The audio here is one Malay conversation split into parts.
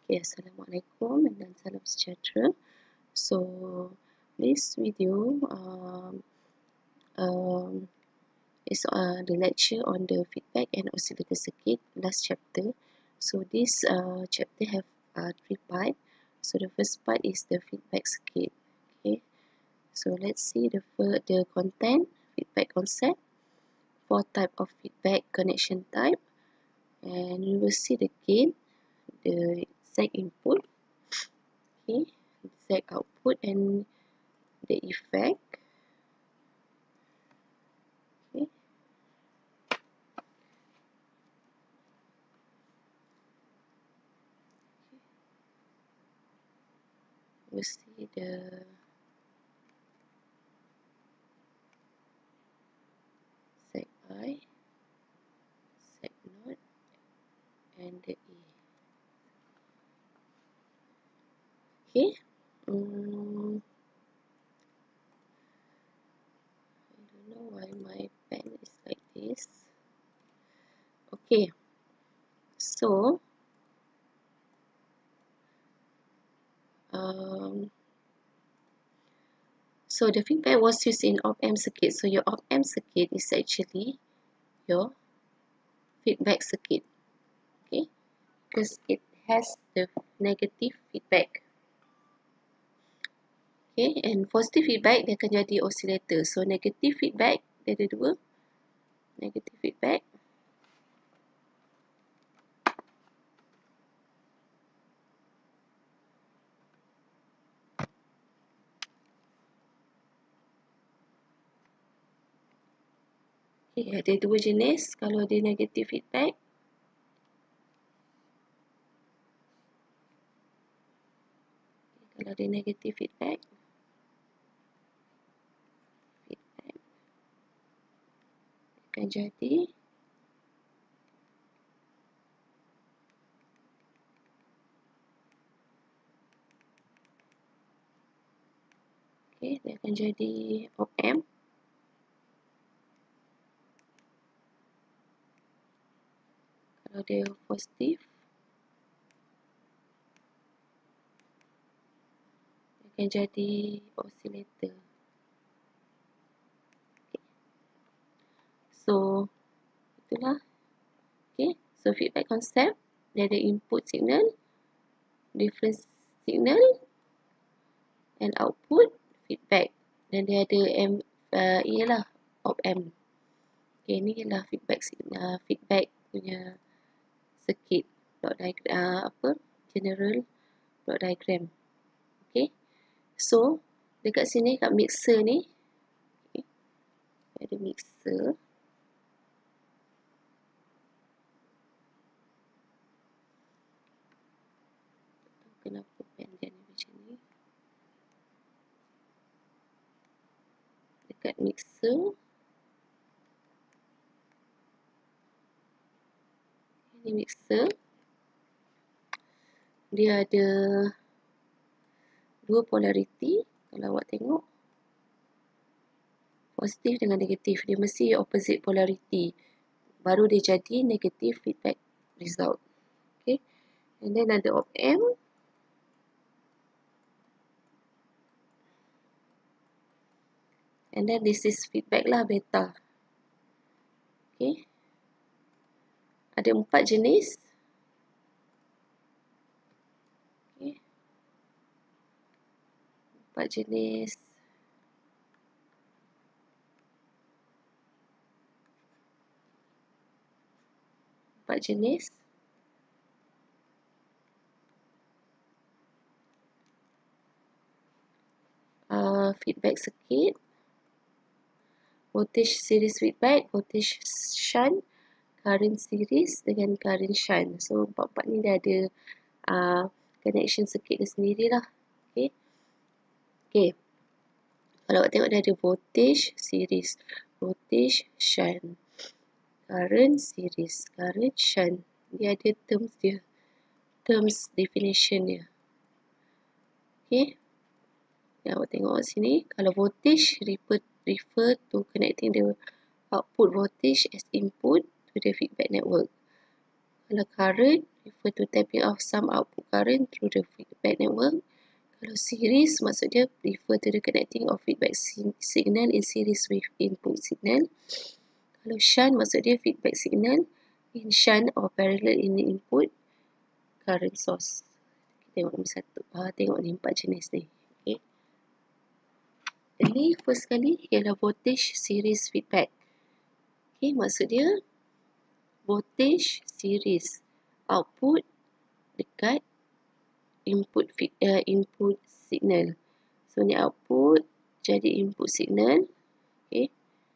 Okay, Assalamualaikum dan salam sejahtera. So, this video is the lecture on the feedback and oscillator circuit, last chapter. So, this chapter have 3 parts. So, the first part is the feedback circuit. Okay, so let's see the content, feedback concept, 4 type of feedback connection type, and we will see the gain, the Z input, okay, Z output, and the effect. Okay. We'll see the ZI, Z0, and the E. Okay. I don't know why my pen is like this. Okay. So, so the feedback was used in op-amp circuit. So your op-amp circuit is actually your feedback circuit. Okay, because it has the negative feedback. Okay, and positive feedback dia akan jadi oscillator. So negative feedback dia ada dua. Negative feedback. Okay, ada dua jenis kalau ada negative feedback. Okay, kalau ada negative feedback. Akan jadi okay, dia akan jadi op-amp. Kalau dia positif, dia akan jadi oscillator. Okay. So, itulah. Okay, so feedback concept, dia ada input signal, difference signal, and output feedback. Dan dia ada ialah op-amp. Okay, ni ialah feedback signal, feedback punya circuit, block diagram, general block diagram. Okay, so dekat sini kat mixer ni, okay, ada mixer. Kenapa pen dia ni macam ni? Dekat mixer, ini mixer, dia ada dua polarity. Kalau awak tengok, positif dengan negatif, dia mesti opposite polarity, baru dia jadi negative feedback result. Okay, and then ada op-amp. And then this is feedback lah, beta. Okay, ada 4 jenis. Okay, 4 jenis. Feedback circuit, voltage series feedback, voltage shunt, current series dengan current shunt. So 4 ni dia ada connection circuit dia sendiri lah. Okay. Okay, kalau awak tengok dia ada voltage series, voltage shunt, current series, current shunt. Dia ada terms dia, terms definition dia. Okay, yang awak tengok sini, kalau voltage refer to connecting the output voltage as input to the feedback network. Kalau current refer to tapping off some output current through the feedback network. Kalau series, maksud dia refer to the connecting of feedback signal in series with input signal. Kalau shunt, maksud dia feedback signal in shunt or parallel in the input current source. Tengok nombor satu. Tengok ni 4 jenis ni. Okay. Ini first kali ialah voltage series feedback. Okay, maksud dia voltage series output dekat input signal. So ni output jadi input signal. Okay.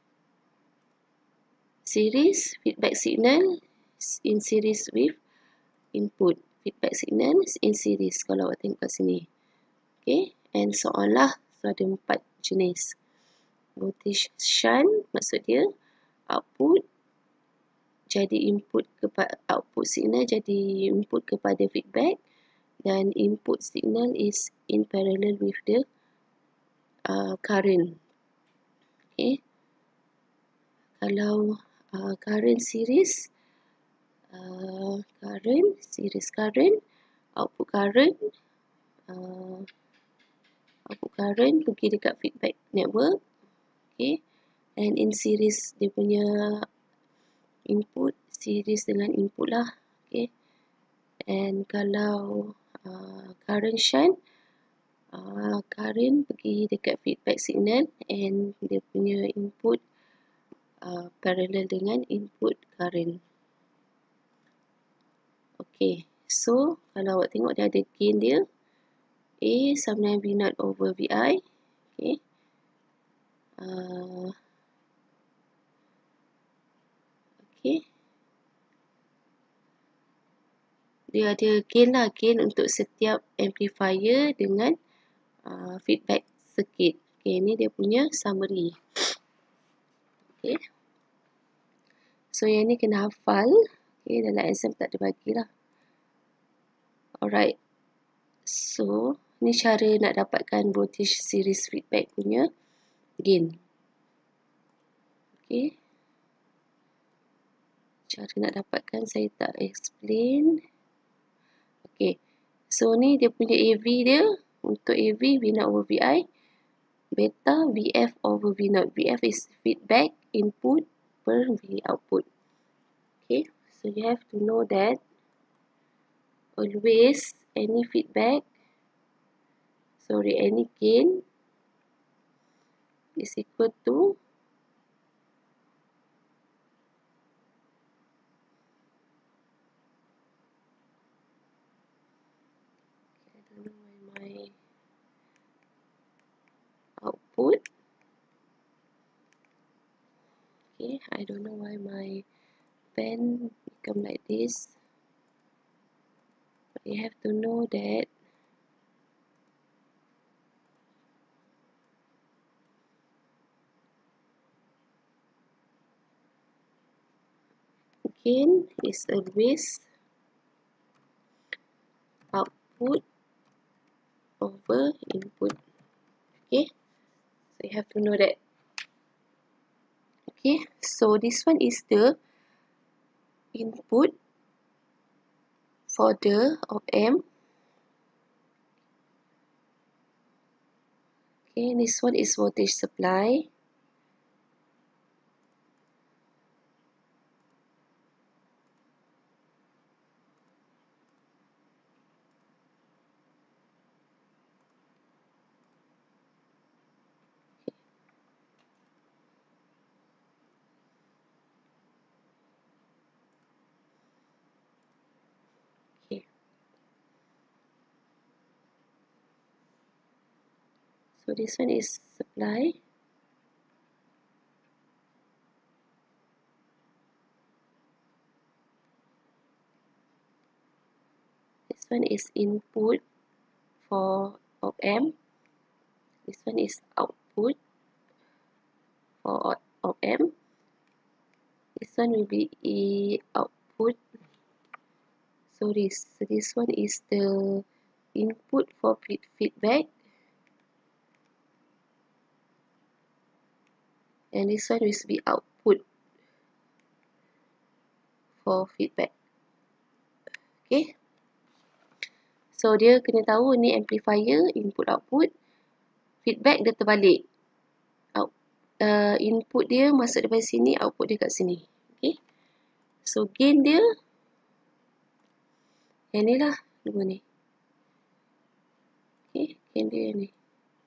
Series feedback signal in series with input feedback signal in series. Kalau awak tengok kat sini. Okay. And so on lah. So ada 4 jenis. Voltage shunt maksud dia output jadi input kepada output signal jadi input kepada feedback, dan input signal is in parallel with the current. Okay. Kalau current series, output current pergi dekat feedback network. Okay. And in series dia punya input series dengan input lah. Okay. And kalau current shunt, current pergi dekat feedback signal and dia punya input parallel dengan input current. Okay. So kalau awak tengok dia ada gain dia A sama dengan V0 over VI. Okay. Okay. Dia ada gain lah, gain untuk setiap amplifier dengan feedback circuit. Okay, ni dia punya summary. Okay. So yang ni kena hafal. Okay, dalam exam tak ada bagilah. Alright. So ni cara nak dapatkan voltage series feedback punya gain. Okay. Cara nak dapatkan saya tak explain. Okay. So ni dia punya AV dia. Untuk AV, V0 over VI. Beta, VF over V0. VF is feedback input per V output. Okay. So you have to know that always any gain is equal to output. Okay, I don't know why my pen become like this. But you have to know that gain is always output over input. Okay, so you have to know that. Okay, so this one is the input for the op-amp. Okay, this one is voltage supply. Okay. So this one is supply. This one is input for op-amp. This one is output for op-amp. This one will be output. So this one is the input for feedback. And this one will be output for feedback. Okay. So dia kena tahu ni amplifier, input output, feedback dia terbalik. Input dia masuk daripada sini, output dia kat sini. Okay. So gain dia yang ni lah, dua ni. Okay, gain dia yang ni.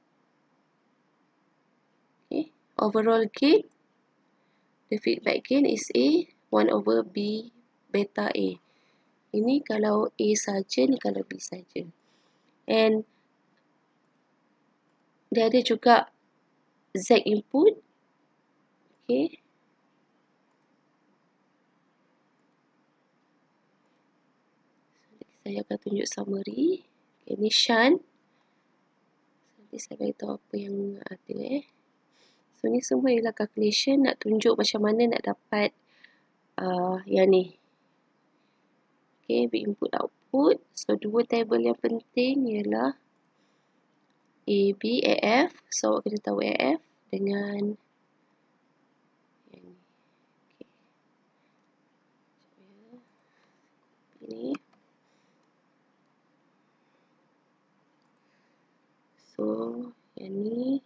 Okay, overall gain, the feedback gain is A, 1 over B beta A. Ini kalau A saja, ni kalau B saja. And dia ada juga Z input. Okay. Saya akan tunjuk summary. Okay, ni shunt. Nanti saya beritahu apa yang ada. So ni semua ialah calculation nak tunjuk macam mana nak dapat yang ni. Okay, input output. So dua table yang penting ialah AB, AF. So awak kena tahu AF dengan yang ni. Okay. Ini. So yang ni.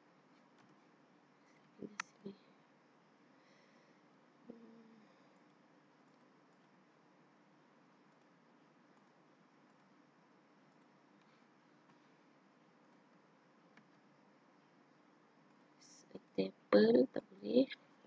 Table tak boleh.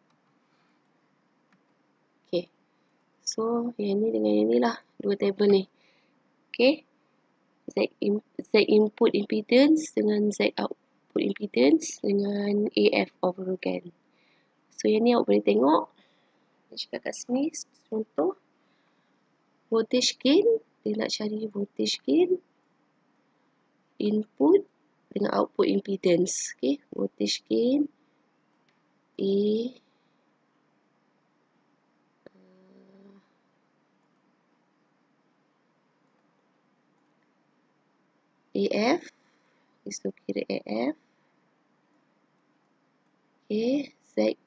Okay. So yang ni dengan yang ni lah. Dua table ni. Okay. Z input impedance dengan Z output impedance dengan AF overall gain. So yang ni awak boleh tengok. Saya cakap kat sini contoh. Voltage gain. Dia nak cari voltage gain. Input dengan output impedance. Okay. Voltage gain. AF. So kira AF. Okay.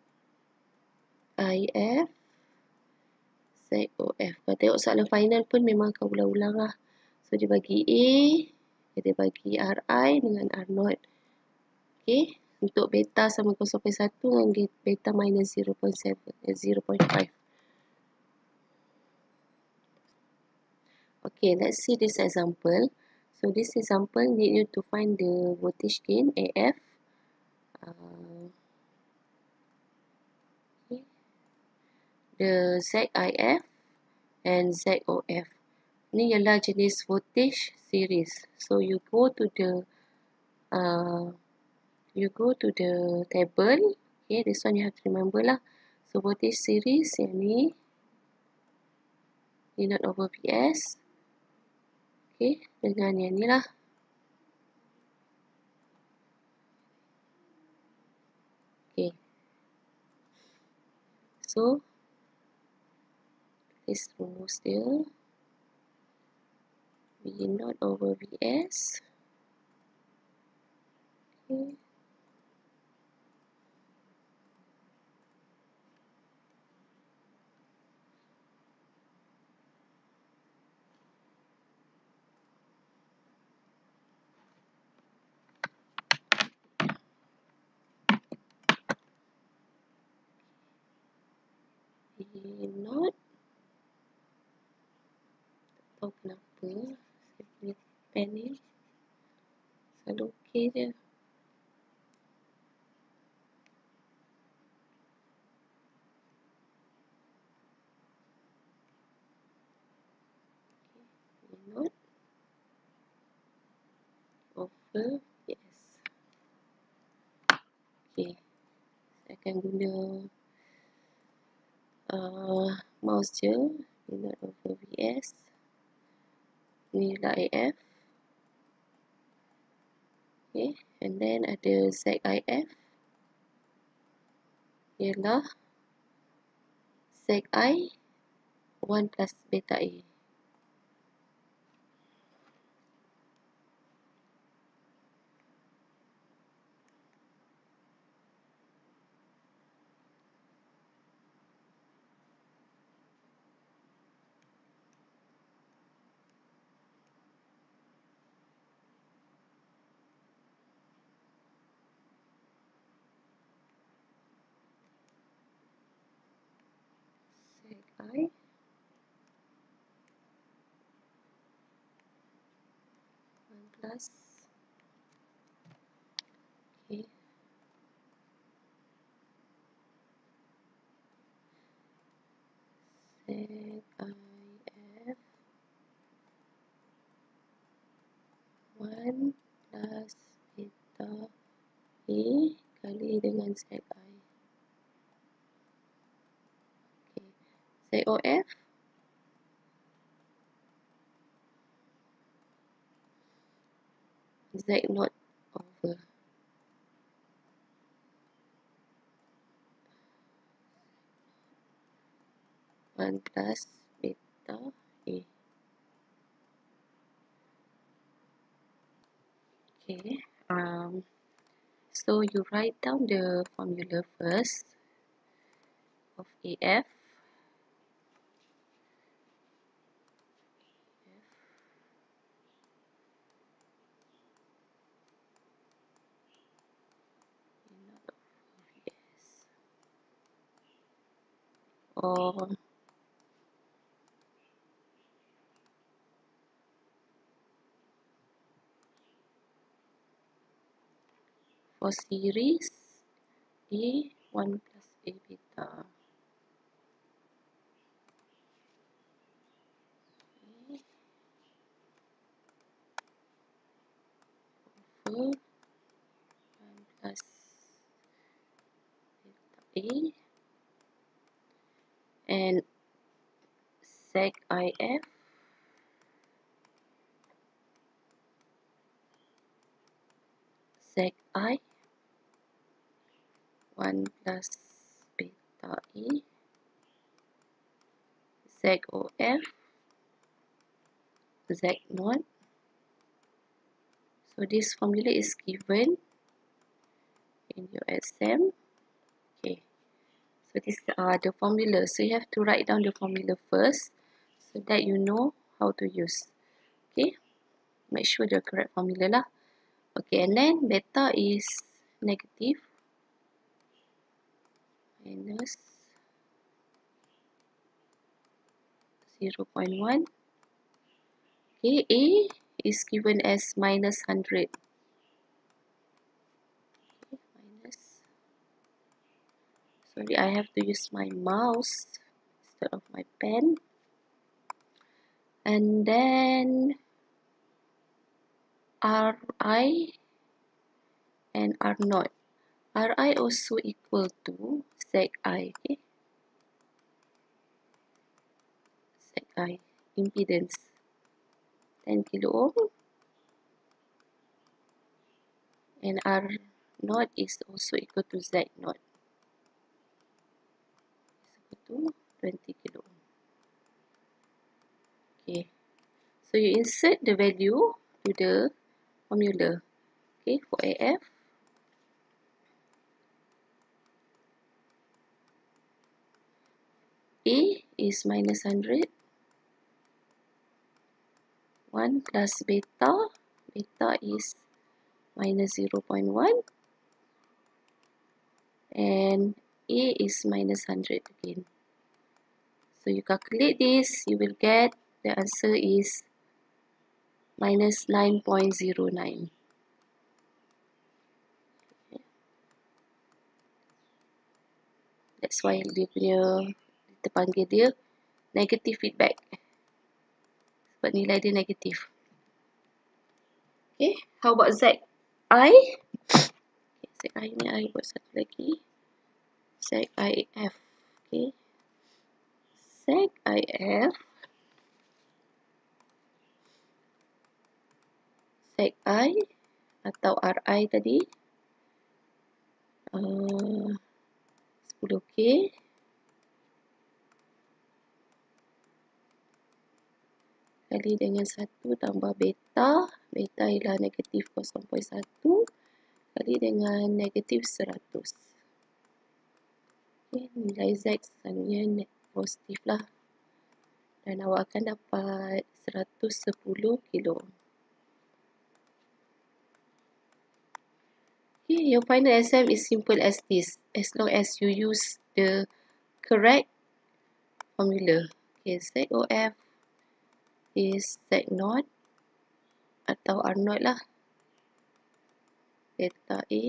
ZIF. ZOF. Kalau tengok soalan final pun memang akan ulang-ulang lah. So dia bagi A. Dia bagi RI dengan R0. Okay. Untuk beta sama 0.1 dengan beta minus 0.5. Okay, let's see this example. So this example need you to find the voltage gain AF. Okay. The ZIF and ZOF. Ni ialah jenis voltage series. So you go to the table. Okay, this one you have to remember lah. So voltage series yang ni V0 over Vs. Okay, dengan yang ni lah. Okay. So this rumus dia V0 over Vs. Okay. V0. Tak tahu kenapa saya punya pen ni selalu okey je. V0 over Vs. Okay. Saya akan guna mouse je. V0 over Vs. Ni lah AF. Okay. And then ada ZIF. Ialah ZI 1 plus beta A. 1 plus, okay, sec IF 1 plus beta A kali dengan sec I. Okay. Sec OF Z naught over 1 plus beta A. Okay. So you write down the formula first of AF. Or for series A 1 plus A beta. Okay. Over 1 plus beta A and sec IF sec I 1 plus beta A sec OF Z naught. So this formula is given in your exam. Okay. So these are the formula. So you have to write down the formula first so that you know how to use. Okay. Make sure the correct formula lah. Okay, and then beta is negative minus 0.1. Okay, A is given as minus 100. Okay, minus. Sorry, I have to use my mouse instead of my pen. And then Ri and R naught. Ri also equal to sec I. Okay, sec I impedance 10 kilo ohm. And R naught is also equal to Z naught. Is equal to 20 kilo ohm. Okay, so you insert the value to the formula. Okay, for AF, A is minus 100. 1 plus beta, beta is minus 0.1. And A is minus 100 again. So you calculate this, you will get the answer is minus 9.09. That's why dia punya, kita panggil dia negative feedback. Sebab nilai dia negatif. Okay, how about Z I? Okay, Z I ni I buat satu lagi. Sec IF. Okay. Sec IF. Sec I atau RI tadi. 10K. Kali dengan 1 tambah beta. Beta ialah negatif 0.1. Kali dengan negatif 100. Okay, nilai Z selalunya positif lah. Dan awak akan dapat 110 kilo. Okay, your final exam is simple as this. As long as you use the correct formula. Okay, sec OF is sec naught tahu R0 lah. Delta A.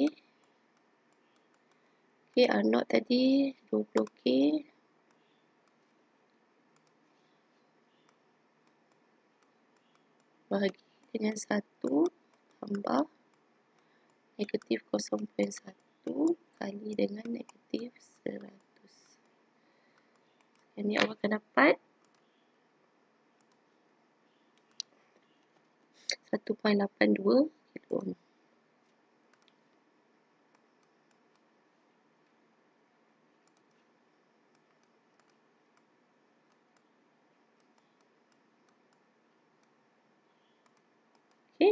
Okay, R0 tadi 20K. Bagi dengan 1 tambah negatif 0.1 kali dengan negatif 100. Ini awak akan dapat 1.82 kilo ohm. Okay.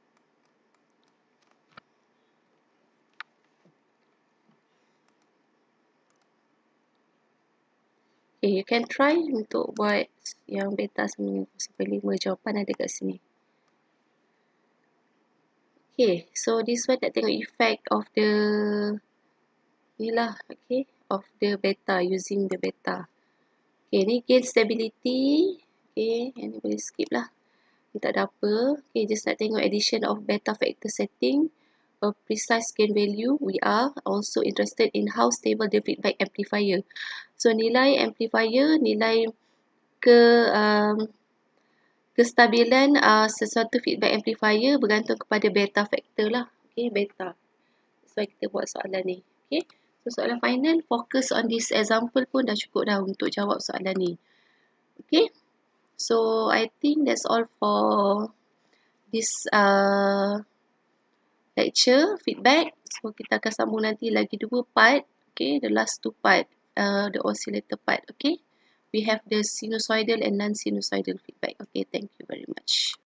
Okay, you can try untuk buat yang beta 9.5. Jawapan ada kat sini. Okay, so this one nak tengok effect of the ni lah, okay, of the beta, using the beta. Okay, ni gain stability. Okay, yang ni boleh skip lah. Ni tak ada apa. Okay, just nak tengok addition of beta factor setting. A precise gain value. We are also interested in how stable the feedback amplifier. So, nilai amplifier, nilai kestabilan sesuatu feedback amplifier bergantung kepada beta factor lah. Okay, beta. So, kita buat soalan ni. Okay. So, soalan final, fokus on this example pun dah cukup dah untuk jawab soalan ni. Okay. So, I think that's all for this lecture, feedback. So, kita akan sambung nanti lagi 2 part. Okay, the last 2 part, the oscillator part. Okay. We have the sinusoidal and non-sinusoidal feedback. Okay, thank you very much.